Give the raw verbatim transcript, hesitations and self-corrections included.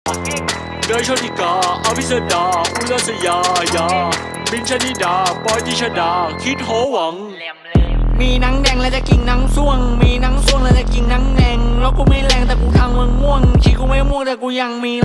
เดินชนทิกาอภิสดาอุลสยายาบินชนิดาปอยติชดาคิดโหวังมีหนังแดงแล้วจะกินหนังส่วงมีหนังส่วงแล้วจะกินหนังแดงแล้วกูไม่แรงแต่กูทางมึงม่วงชีกูไม่ม่วงแต่กูยังมี